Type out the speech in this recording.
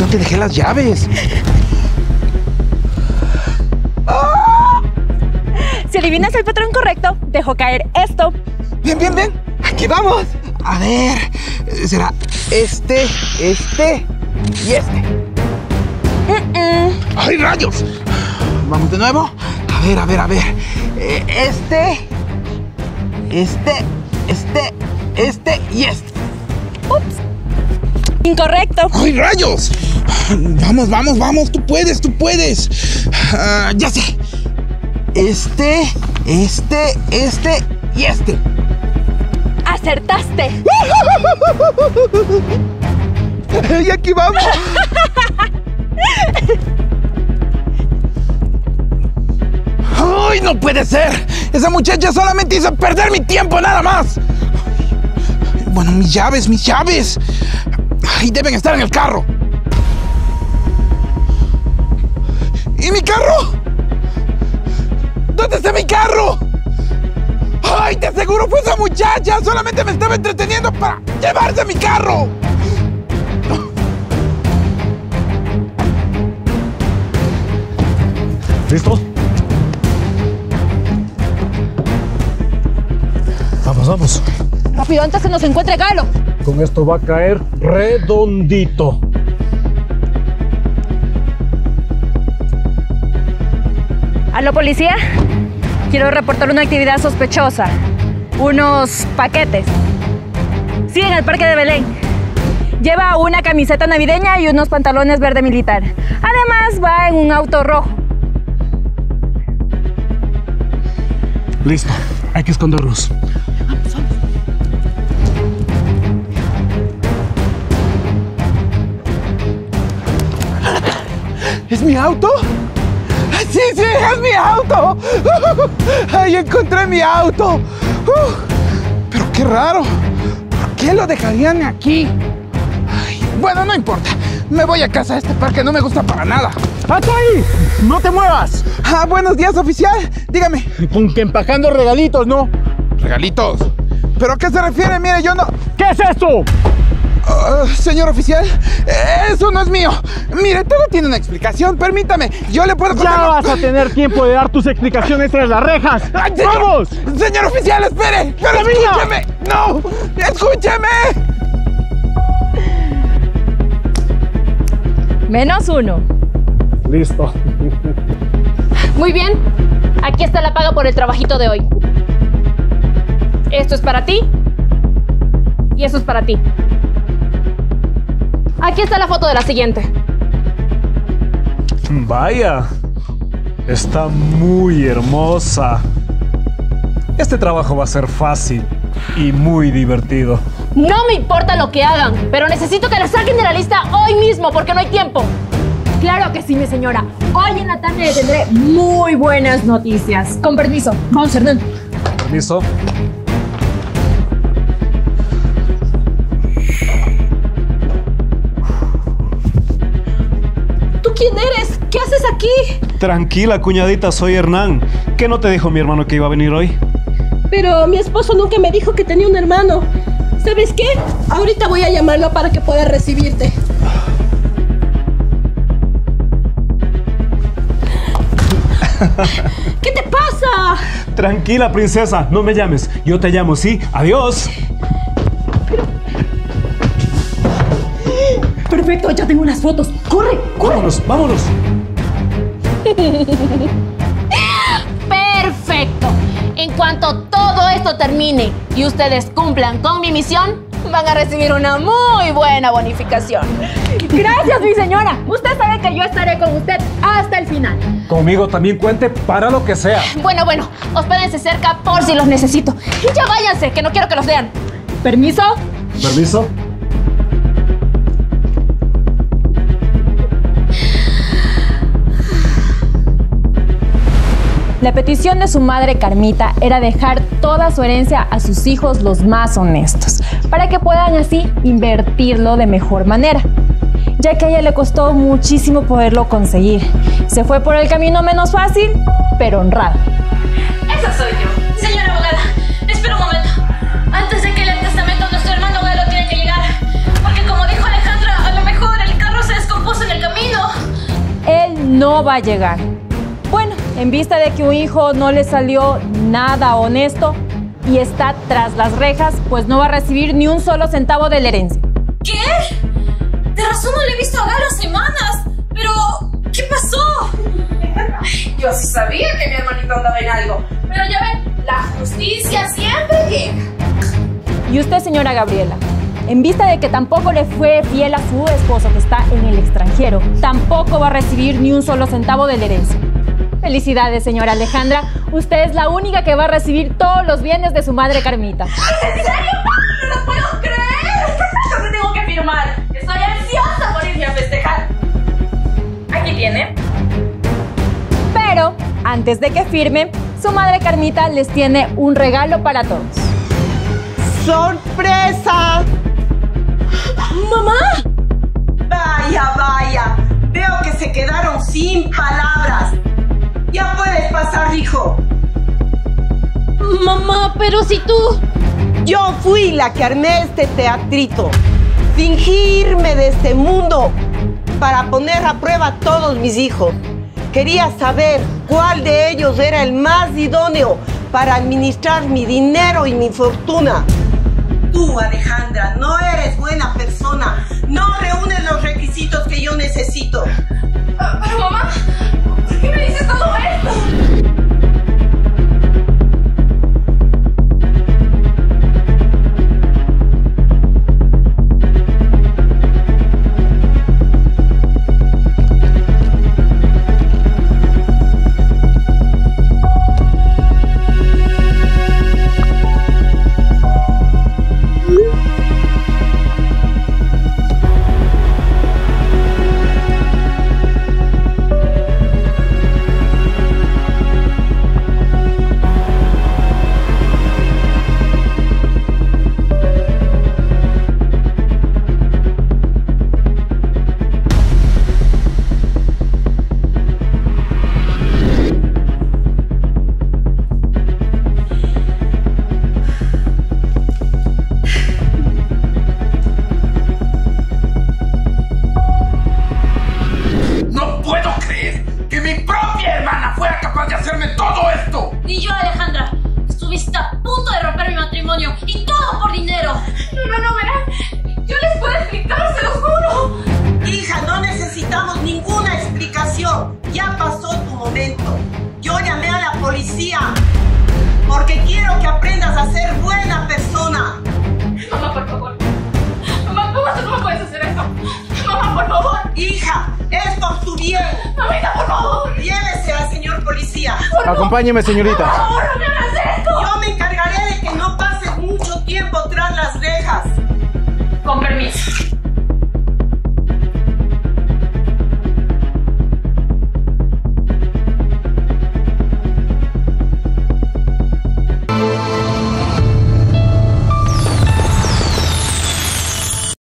te dejé las llaves. Si adivinas el patrón correcto, dejo caer esto. Bien, bien, bien. Aquí vamos. A ver, será este y este. ¡Ay, rayos! Vamos de nuevo. A ver. Este y este. Ups. Incorrecto. ¡Ay, rayos! Vamos. Tú puedes. Ya sé. Este y este. ¡Acertaste! ¡Y aquí vamos! ¡Ay, no puede ser! Esa muchacha solamente hizo perder mi tiempo, nada más. Bueno, mis llaves. Ay, deben estar en el carro. ¿Y mi carro? ¿Dónde está mi carro? ¡Ay, te aseguro fue esa muchacha! Solamente me estaba entreteniendo para llevarse mi carro. ¿Listo? Vamos. Rápido, antes que nos encuentre Galo. Con esto va a caer redondito. ¿Aló, policía? Quiero reportar una actividad sospechosa. Unos paquetes. Sí, en el parque de Belén. Lleva una camiseta navideña y unos pantalones verde militar. Además, va en un auto rojo. Listo. Hay que esconderlos. ¿Es mi auto? ¡Sí, es mi auto! ¡Ay, encontré mi auto! Pero qué raro. ¿Por qué lo dejarían aquí? Ay, bueno, no importa. Me voy a casa. Este parque no me gusta para nada. ¡Hasta ahí! ¡No te muevas! Buenos días, oficial. Dígame. Con que empacando regalitos, ¿no? ¿Regalitos? ¿Pero a qué se refiere? Mire, yo no... ¿Qué es esto? Señor oficial, eso no es mío. Mire, todo tiene una explicación. Permítame, yo le puedo contar... Ya vas a tener tiempo de dar tus explicaciones tras las rejas. ¡Ay, ¡Vamos! Señor oficial, espere. ¡Pero escúcheme! ¡No! ¡Escúcheme! -1. Listo. Muy bien. Aquí está la paga por el trabajito de hoy. Esto es para ti. Y eso es para ti. Aquí está la foto de la siguiente. Vaya. Está muy hermosa. Este trabajo va a ser fácil y muy divertido. No me importa lo que hagan, pero necesito que la saquen de la lista hoy mismo porque no hay tiempo. Claro que sí, mi señora. Hoy en la tarde le tendré muy buenas noticias. Con permiso. Vamos, Hernán. Permiso. ¿Tú quién eres? ¿Qué haces aquí? Tranquila, cuñadita, soy Hernán. ¿Qué no te dijo mi hermano que iba a venir hoy? Pero mi esposo nunca me dijo que tenía un hermano. ¿Sabes qué? Ahorita voy a llamarlo para que pueda recibirte. ¿Qué te pasa? Tranquila, princesa, no me llames. Yo te llamo, ¿sí? Adiós. Perfecto, ya tengo las fotos. ¡Corre! Vámonos. Perfecto. En cuanto todo esto termine y ustedes cumplan con mi misión, van a recibir una muy buena bonificación. Gracias, mi señora. Usted sabe que yo estaré con usted hasta el final. Conmigo también cuente para lo que sea. Bueno, hospédense cerca por si los necesito. Y ya váyanse, que no quiero que los vean. ¿Permiso? ¿Permiso? La petición de su madre Carmita era dejar toda su herencia a sus hijos los más honestos, para que puedan así invertirlo de mejor manera, ya que a ella le costó muchísimo poderlo conseguir. Se fue por el camino menos fácil, pero honrado. Esa soy yo. Señora abogada, espera un momento. Antes de que lea el testamento, nuestro hermano Galo tiene que llegar. Porque como dijo Alejandra, a lo mejor el carro se descompuso en no va a llegar. Bueno, en vista de que un hijo no le salió nada honesto y está tras las rejas, pues no va a recibir ni un solo centavo de la herencia. ¿Qué? De razón no le he visto a Galo semanas. Pero, ¿qué pasó? Yo sí sabía que mi hermanito andaba en algo. Pero ya ven, la justicia siempre llega. Y usted, señora Gabriela, en vista de que tampoco le fue fiel a su esposo que está en el extranjero, tampoco va a recibir ni un solo centavo de la herencia. Felicidades, señora Alejandra. Usted es la única que va a recibir todos los bienes de su madre Carmita. ¿En serio? ¡No lo puedo creer! Yo te tengo que firmar. Estoy ansiosa por irme a festejar. Aquí tiene. Pero, antes de que firme, su madre Carmita les tiene un regalo para todos. ¡Sorpresa! ¡Mamá! Vaya, vaya. Veo que se quedaron sin palabras. Ya puedes pasar, hijo. Mamá, pero si tú... Yo fui la que armé este teatrito. Fingirme de este mundo para poner a prueba a todos mis hijos. Quería saber cuál de ellos era el más idóneo para administrar mi dinero y mi fortuna. Tú, Alejandra, no eres buena persona. No reúnes los requisitos que yo necesito. Pero mamá, ¿por qué me dices todo esto? Ni yo, Alejandra. Estuviste a punto de romper mi matrimonio y todo por dinero. No, verán. Yo les puedo explicar, se lo juro. Hija, no necesitamos ninguna explicación. Ya pasó tu momento. Yo llamé a la policía porque quiero que aprendas a ser buena persona. Mamá, por favor. Mamá, ¿cómo puedes hacer eso? Mamá, por favor. Hija, es por tu bien. Mamita, por favor. Llévese al señor policía. Acompáñeme, señorita. Por favor, no me hagas esto. Yo me encargaré de que no pases mucho tiempo tras las rejas. Con permiso.